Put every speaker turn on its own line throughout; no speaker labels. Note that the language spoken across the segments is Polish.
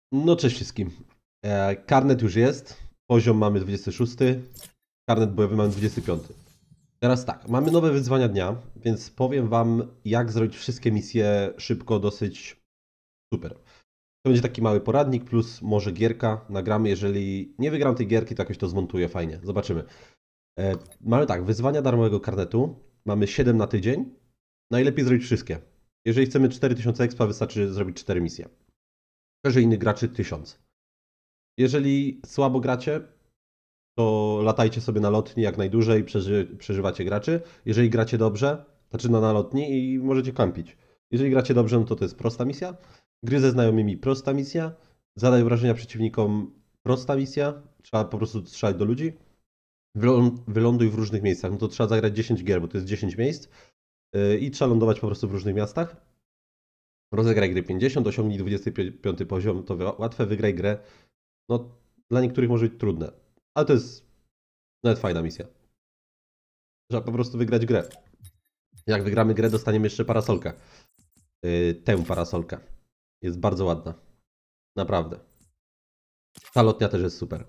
No cześć wszystkim. Karnet już jest. Poziom mamy 26. Karnet bojowy mamy 25. Teraz tak, mamy nowe wyzwania dnia, więc powiem wam, jak zrobić wszystkie misje szybko, dosyć super. To będzie taki mały poradnik, plus może gierka. Nagramy, jeżeli nie wygram tej gierki, to jakoś to zmontuję fajnie. Zobaczymy. Mamy tak, wyzwania darmowego karnetu. Mamy 7 na tydzień. Najlepiej zrobić wszystkie. Jeżeli chcemy 4000 expa, wystarczy zrobić 4 misje. Każdy inny graczy 1000. Jeżeli słabo gracie, to latajcie sobie na lotni jak najdłużej, przeżywacie graczy. Jeżeli gracie dobrze, znaczy na lotni i możecie kampić. Jeżeli gracie dobrze, no to jest prosta misja. Gry ze znajomymi, prosta misja. Zadaj wrażenia przeciwnikom, prosta misja. Trzeba po prostu strzelać do ludzi. Wyląduj w różnych miejscach. No to trzeba zagrać 10 gier, bo to jest 10 miejsc. I trzeba lądować po prostu w różnych miastach. Rozegraj gry 50, osiągnij 25 poziom, to łatwe, wygraj grę. No, dla niektórych może być trudne, ale to jest nawet fajna misja. Trzeba po prostu wygrać grę. Jak wygramy grę, dostaniemy jeszcze parasolkę. Tę parasolkę. Jest bardzo ładna. Naprawdę. Ta lotnia też jest super.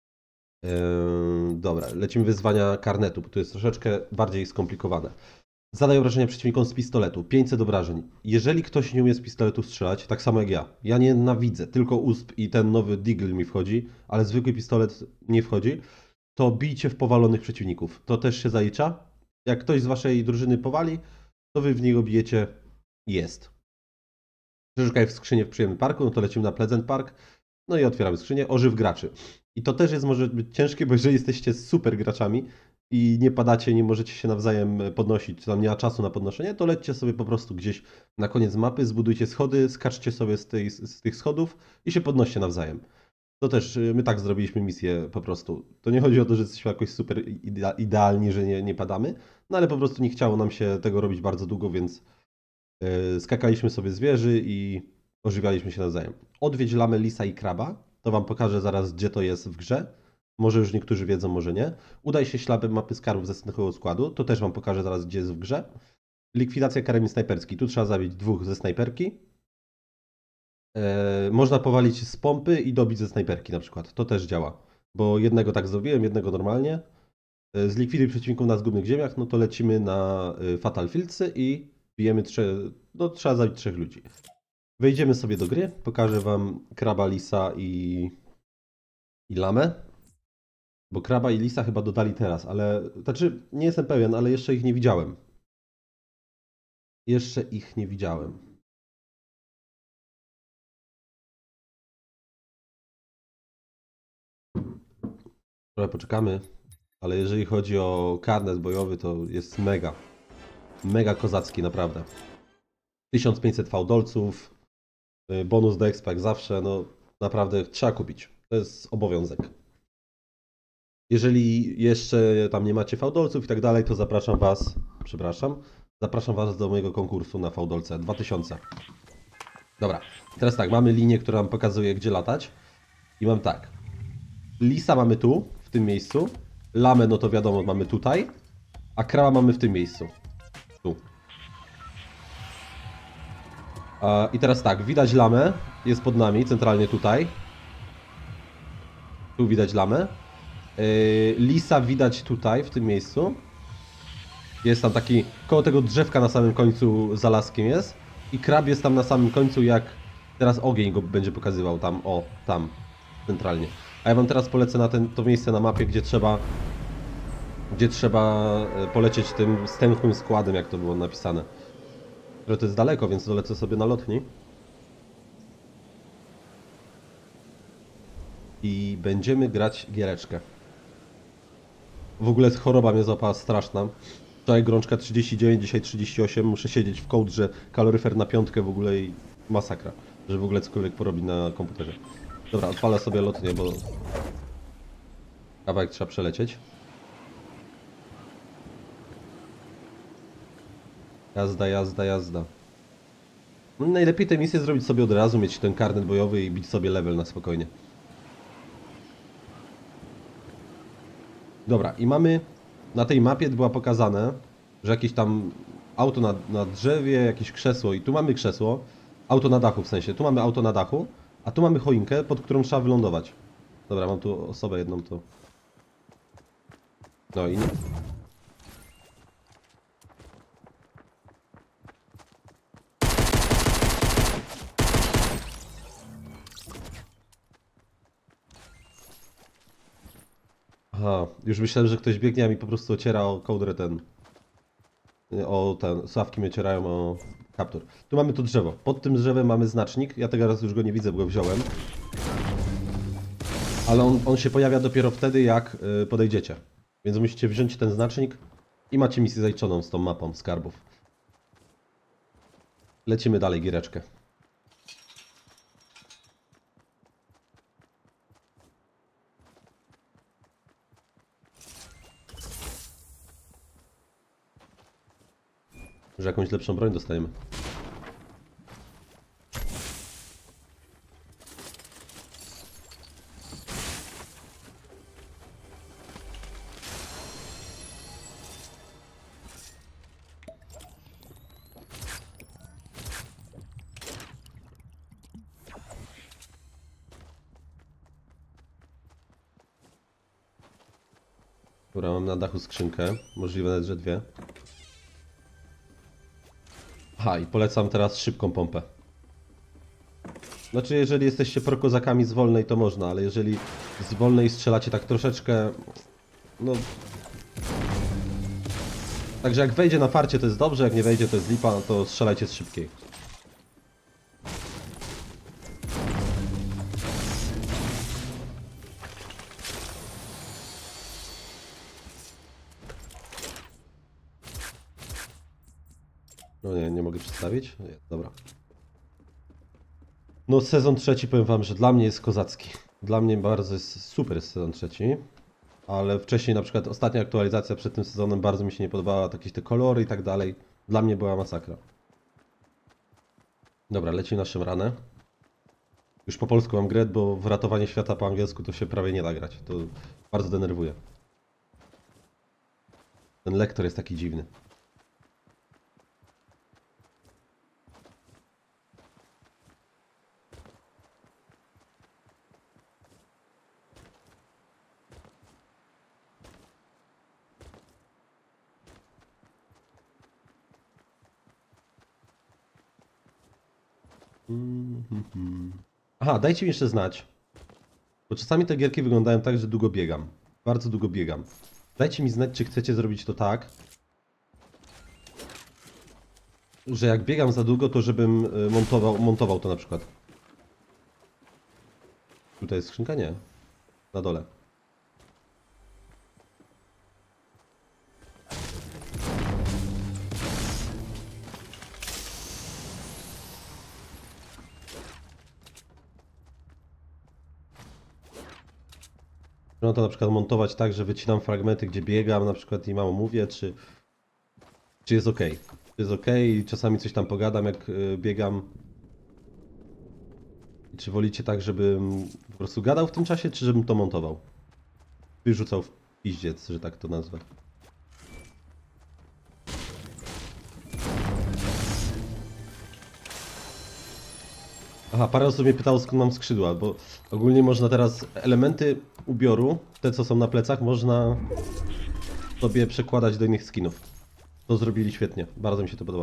Dobra, lecimy wyzwania karnetu, bo to jest troszeczkę bardziej skomplikowane. Zadaj obrażenia przeciwnikom z pistoletu. 500 obrażeń. Jeżeli ktoś nie umie z pistoletu strzelać, tak samo jak ja. Ja nienawidzę, tylko USP i ten nowy Deagle mi wchodzi, ale zwykły pistolet nie wchodzi. To bijcie w powalonych przeciwników. To też się zalicza. Jak ktoś z waszej drużyny powali, to wy w niego bijecie. Jest. Przeszukaj w skrzynię w przyjemnym parku, no to lecimy na Pleasant Park. No i otwieramy skrzynię. Ożyw graczy. I to też jest może być ciężkie, bo jeżeli jesteście super graczami i nie padacie, nie możecie się nawzajem podnosić, tam nie ma czasu na podnoszenie, to lećcie sobie po prostu gdzieś na koniec mapy, zbudujcie schody, skaczcie sobie z tych schodów i się podnoście nawzajem. To też my tak zrobiliśmy misję po prostu. To nie chodzi o to, że jesteśmy jakoś super idealni, że nie padamy, no ale po prostu nie chciało nam się tego robić bardzo długo, więc skakaliśmy sobie z wieży i ożywialiśmy się nawzajem. Odwiedź lamę, lisa i kraba. To wam pokażę zaraz, gdzie to jest w grze. Może już niektórzy wiedzą, może nie. Udaj się śladem mapy skarbów ze następnego składu. To też wam pokażę zaraz, gdzie jest w grze. Likwidacja karabin snajperski. Tu trzeba zabić 2 ze snajperki. Można powalić z pompy i dobić ze snajperki na przykład. To też działa. Bo jednego tak zrobiłem, jednego normalnie. Zlikwiduj przeciwników na zgubnych ziemiach, no to lecimy na Fatal Fieldsy i bijemy no trzeba zabić 3 ludzi. Wejdziemy sobie do gry, pokażę wam kraba, lisa i lamę. Bo kraba i lisa chyba dodali teraz, ale... Znaczy, nie jestem pewien, ale jeszcze ich nie widziałem. Jeszcze ich nie widziałem. Trochę poczekamy, ale jeżeli chodzi o karnet bojowy, to jest mega. Mega kozacki, naprawdę. 1500 fałdolców, bonus do expa jak zawsze, no naprawdę trzeba kupić. To jest obowiązek. Jeżeli jeszcze tam nie macie fałdolców i tak dalej, to zapraszam was do mojego konkursu na fałdolce 2000. Dobra, teraz tak, mamy linię, która nam pokazuje, gdzie latać. I mam tak. Lisa mamy tu, w tym miejscu. Lamę, no to wiadomo, mamy tutaj. A kraba mamy w tym miejscu. Tu. I teraz tak, widać lamę. Jest pod nami, centralnie tutaj. Tu widać lamę. Lisa widać tutaj, w tym miejscu. Jest tam taki, koło tego drzewka na samym końcu za laskiem jest. I krab jest tam na samym końcu, jak teraz ogień go będzie pokazywał tam, o, tam, centralnie. A ja wam teraz polecę na to miejsce na mapie, gdzie trzeba polecieć tym wstępnym składem, jak to było napisane. Że to jest daleko, więc dolecę sobie na lotni. I będziemy grać giereczkę. W ogóle choroba mnie złapała straszna. Wczoraj gorączka 39, dzisiaj 38. Muszę siedzieć w kołdrze, kaloryfer na 5 w ogóle i masakra. Żeby w ogóle cokolwiek porobić na komputerze. Dobra, odpalę sobie lotnię, bo kawałek trzeba przelecieć. Jazda, jazda, jazda. No najlepiej tę misję zrobić sobie od razu, mieć ten karnet bojowy i bić sobie level na spokojnie. Dobra, i mamy... Na tej mapie była pokazane, że jakieś tam auto na drzewie, jakieś krzesło i tu mamy krzesło. Auto na dachu w sensie, tu mamy auto na dachu. A tu mamy choinkę, pod którą trzeba wylądować. Dobra, mam tu osobę jedną, to... No i... Aha, już myślałem, że ktoś biegnie, a mi po prostu ociera o kołdrę ten... O ten... Sławki mi ocierają o kaptur. Tu mamy to drzewo. Pod tym drzewem mamy znacznik. Ja teraz już go nie widzę, bo go wziąłem. Ale on się pojawia dopiero wtedy, jak podejdziecie. Więc musicie wziąć ten znacznik i macie misję zaliczoną z tą mapą skarbów. Lecimy dalej, giereczkę. Że jakąś lepszą broń dostajemy. Dobra, mam na dachu skrzynkę. Możliwe nawet, że dwie. Aha, i polecam teraz szybką pompę. Znaczy, jeżeli jesteście prokozakami z wolnej, to można, ale jeżeli z wolnej strzelacie tak troszeczkę... No... Także jak wejdzie na farcie, to jest dobrze, jak nie wejdzie, to jest lipa, no to strzelajcie z szybkiej. No nie, nie mogę przedstawić? Nie, dobra. No sezon trzeci, powiem wam, że dla mnie jest kozacki. Dla mnie bardzo jest super jest sezon trzeci. Ale wcześniej na przykład ostatnia aktualizacja przed tym sezonem bardzo mi się nie podobała, jakieś te kolory i tak dalej. Dla mnie była masakra. Dobra, leci na Szemranę. Już po polsku mam grę, bo w ratowanie świata po angielsku to się prawie nie da grać. To bardzo denerwuje. Ten lektor jest taki dziwny. Aha, dajcie mi jeszcze znać. Bo czasami te gierki wyglądają tak, że długo biegam. Bardzo długo biegam. Dajcie mi znać, czy chcecie zrobić to tak, że jak biegam za długo, to żebym montował to na przykład. Tutaj jest skrzynka? Nie. Na dole. Można to na przykład montować tak, że wycinam fragmenty, gdzie biegam na przykład i mało mówię, czy jest ok. Czy jest ok i czasami coś tam pogadam, jak biegam. I czy wolicie tak, żebym po prostu gadał w tym czasie, czy żebym to montował? Wyrzucał w piździec, że tak to nazwę. Aha, parę osób mnie pytało, skąd mam skrzydła, bo ogólnie można teraz elementy ubioru, te co są na plecach, można sobie przekładać do innych skinów. To zrobili świetnie, bardzo mi się to podoba.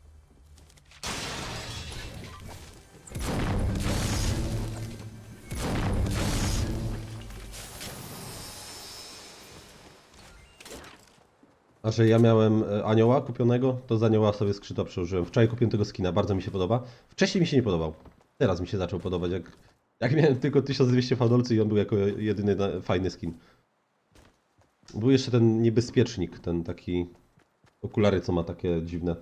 Znaczy ja miałem anioła kupionego, to z anioła sobie skrzydła przełożyłem. Wczoraj kupiłem tego skina, bardzo mi się podoba. Wcześniej mi się nie podobał. Teraz mi się zaczął podobać, jak miałem tylko 1200 fałdolcy i on był jako jedyny fajny skin. Był jeszcze ten niebezpiecznik, ten taki okulary, co ma takie dziwne.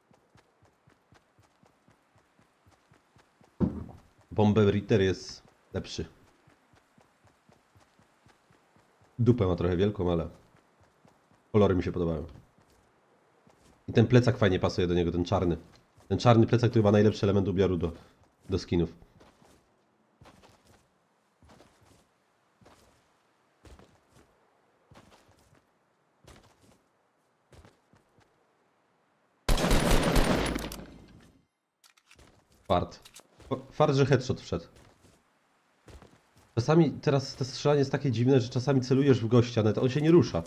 Bomber Ritter jest lepszy. Dupę ma trochę wielką, ale kolory mi się podobają. I ten plecak fajnie pasuje do niego, ten czarny. Ten czarny plecak to chyba najlepszy element ubioru do skinów. Fart. Fart, że headshot wszedł. Czasami teraz to strzelanie jest takie dziwne, że czasami celujesz w gościa, nawet on się nie rusza.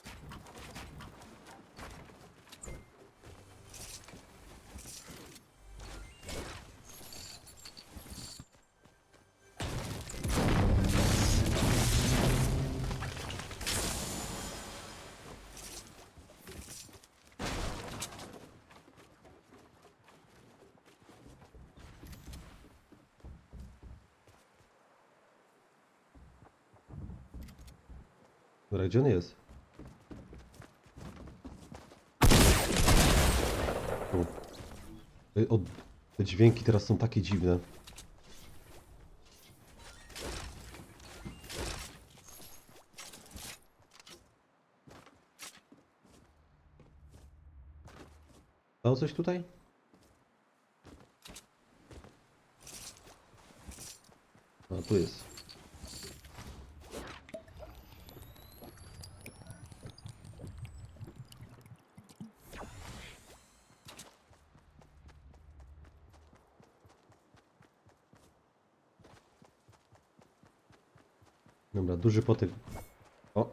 Dobra, gdzie on jest? Tu. Te dźwięki teraz są takie dziwne. Stało coś tutaj? A, tu jest. Dobra, duży potyk. O!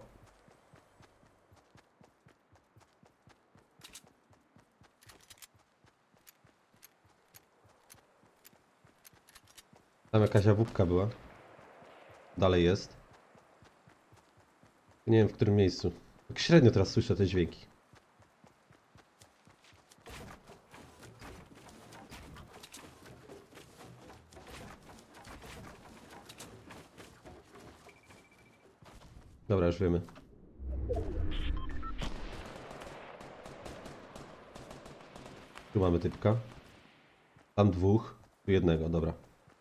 Tam jakaś awupka była. Dalej jest. Nie wiem w którym miejscu. Tak średnio teraz słyszę te dźwięki. Dobra, już wiemy. Tu mamy typka. Tam dwóch, tu jednego, dobra.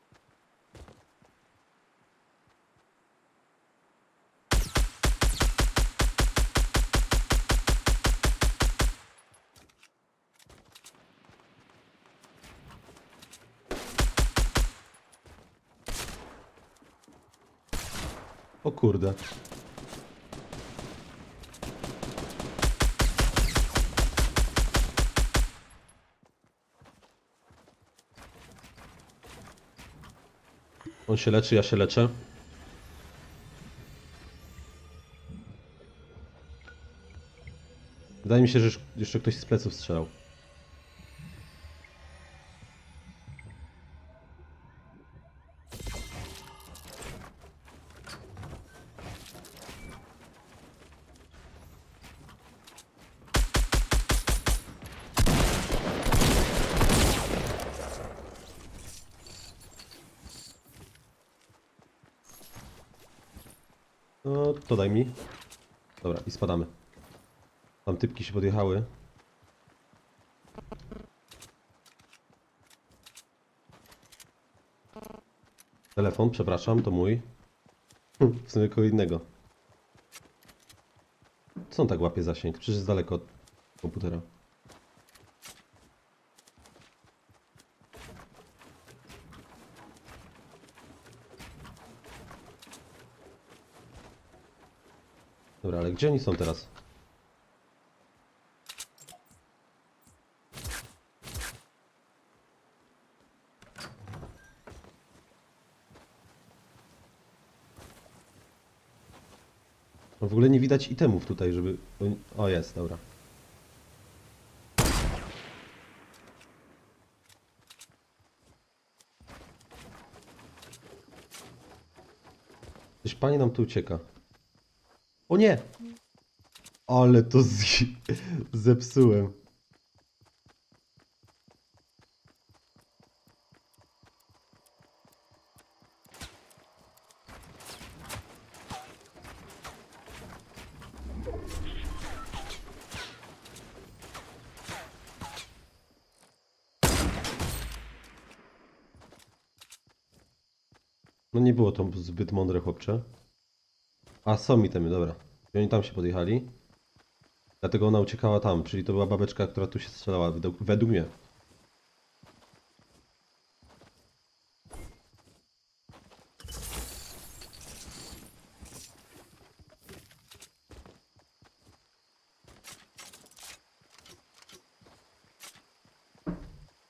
O kurde. On się leczy, ja się leczę. Wydaje mi się, że jeszcze ktoś z pleców strzelał. No, to daj mi. Dobra, i spadamy. Tam typki się podjechały. Telefon, przepraszam, to mój. W sumie kogo innego. Co on tak łapie zasięg? Przecież jest daleko od komputera. Dobra, ale gdzie oni są teraz? No w ogóle nie widać itemów tutaj, żeby... O, jest, dobra. Coś pani nam tu ucieka. O nie! Ale to zepsułem. No nie było to zbyt mądre, chłopcze. A, są itemy, dobra. I oni tam się podjechali. Dlatego ona uciekała tam, czyli to była babeczka, która tu się strzelała, według mnie.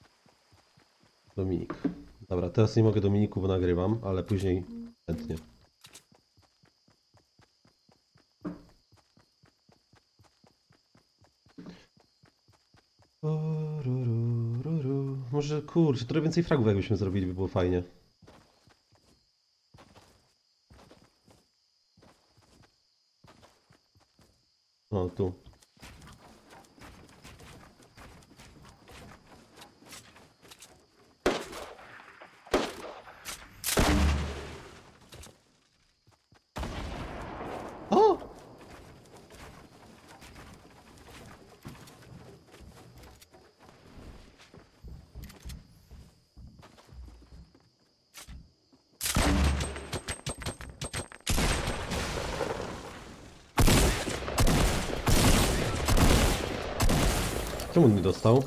Dominik. Dobra, teraz nie mogę Dominiku, bo nagrywam, ale później chętnie. Może kurczę, trochę więcej fragów jakbyśmy zrobili, by było fajnie. O, tu. O! Czemu on nie dostał?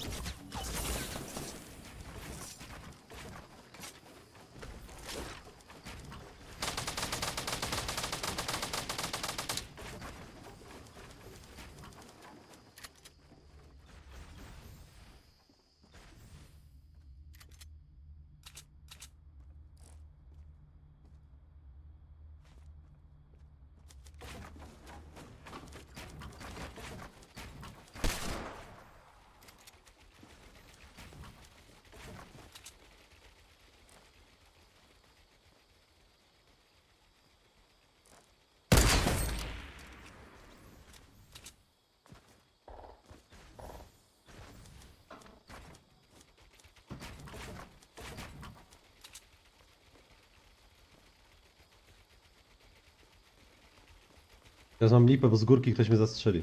Teraz mam lipę, bo z górki ktoś mnie zastrzeli.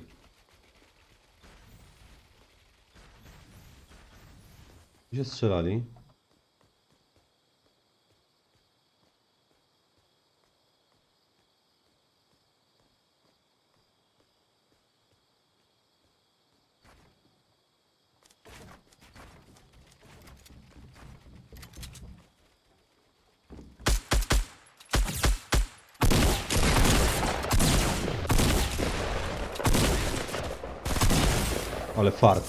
Gdzie strzelali? Ale fart.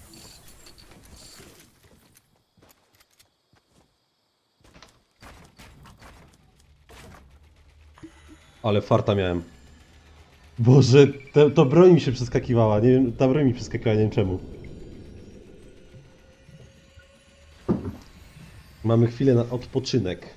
Ale farta miałem. Boże, to broń mi się przeskakiwała. Nie wiem, ta broń mi przeskakiwała, nie wiem czemu. Mamy chwilę na odpoczynek.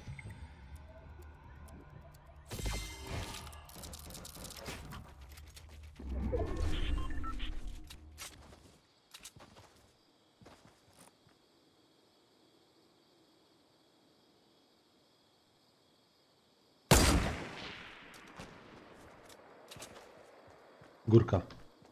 Górka.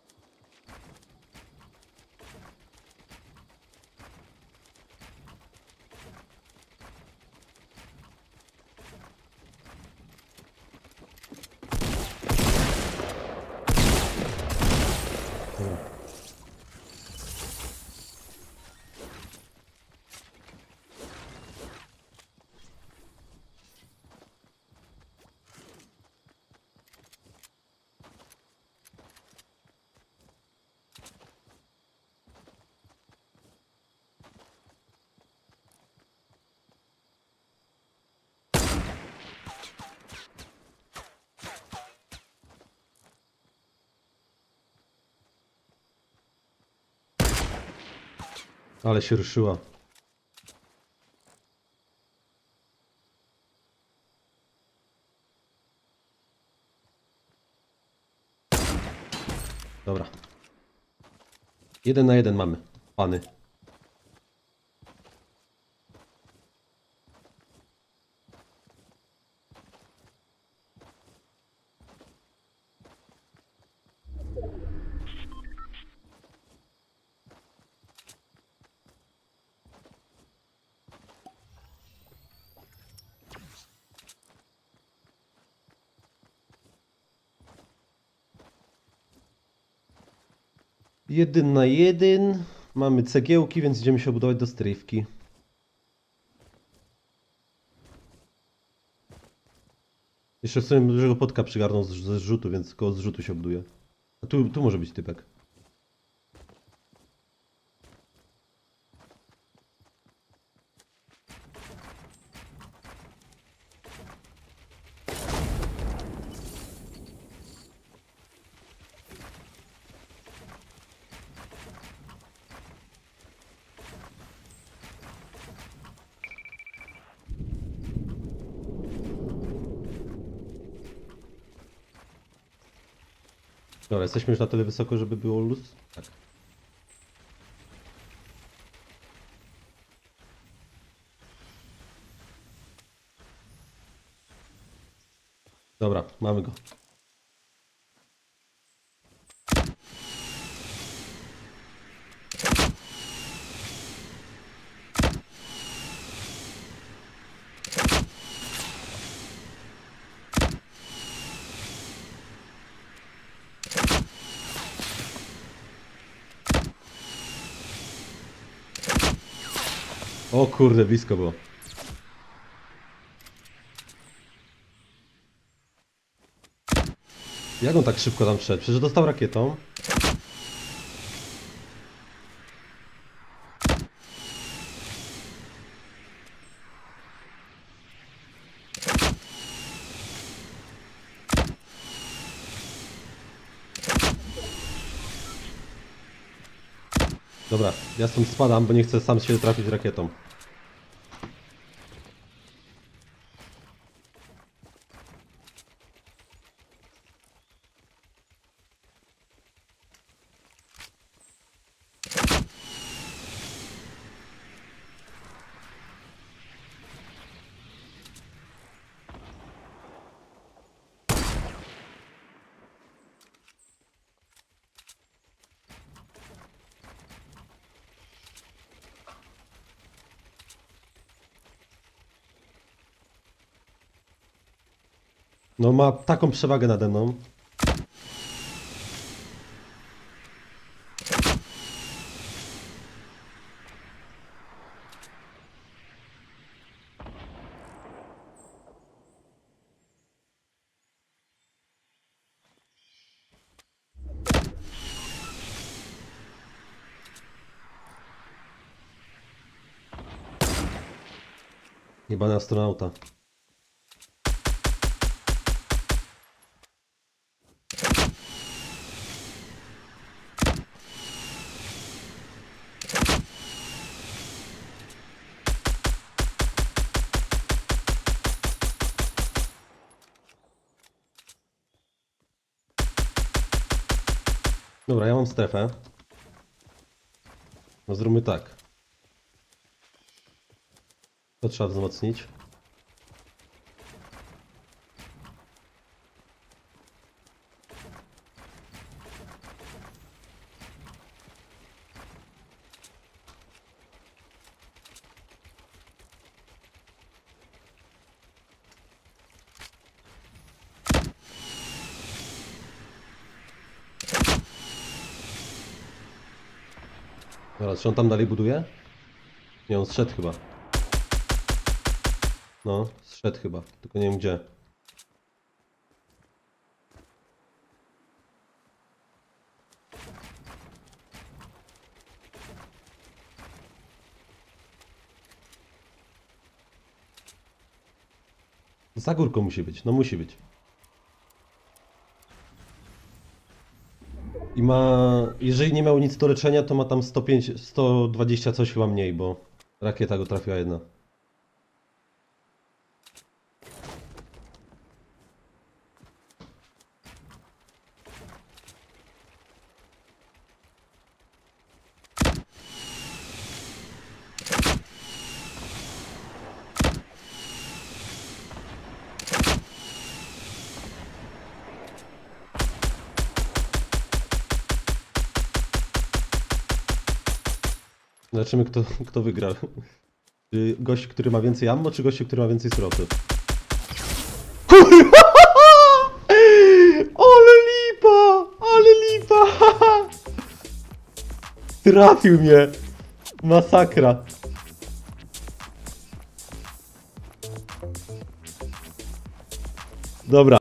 Ale się ruszyła. Dobra. 1 na 1 mamy, pany. Jeden na jeden. Mamy cegiełki, więc idziemy się obudować do strefki. Jeszcze sobie dużego potka przygarnął ze zrzutu, więc koło zrzutu się obuduje. A tu może być typek. Dobra, jesteśmy już na tyle wysoko, żeby było luz? Tak. Dobra, mamy go. O kurde, blisko było. Jak on tak szybko tam wszedł? Przecież dostał rakietą. Dobra, ja stąd spadam, bo nie chcę sam się trafić rakietą. No ma taką przewagę nade mną. Jebany astronauta. Dobra, ja mam strefę. No zróbmy tak. To trzeba wzmocnić. Dobra, czy on tam dalej buduje? Nie, on zszedł chyba. No, zszedł chyba, tylko nie wiem gdzie. Za górką musi być, no musi być. I ma, jeżeli nie miał nic do leczenia, to ma tam 105, 120 coś chyba mniej, bo rakieta go trafiła jedna. Zobaczymy kto wygra. Czy gość, który ma więcej ammo, czy gość, który ma więcej surowców? Kurwa! Ale lipa! Ale lipa! Trafił mnie! Masakra! Dobra.